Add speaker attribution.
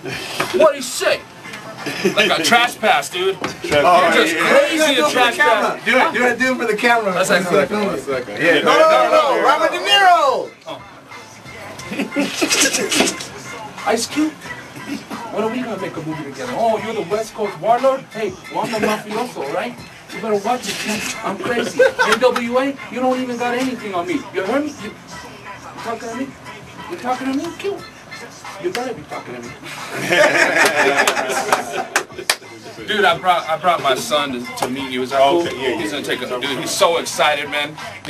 Speaker 1: What'd he say? Like a trash pass, dude. You're just crazy a trash pass.
Speaker 2: Do it for the camera.
Speaker 1: That's like
Speaker 2: One second. Yeah, no. Robert De Niro.
Speaker 1: Ice Cube? When are we gonna make a movie together? Oh, you're the West Coast warlord? Hey, well, I'm the mafioso, right? You better watch it, man. I'm crazy. NWA, you don't even got anything on me. You heard me? You talking to me? You talking to me? Q? You better be talking to me. Dude, I brought my son to meet you. Is that cool?
Speaker 2: Okay, yeah,
Speaker 1: He's gonna take a dude. He's so excited, man.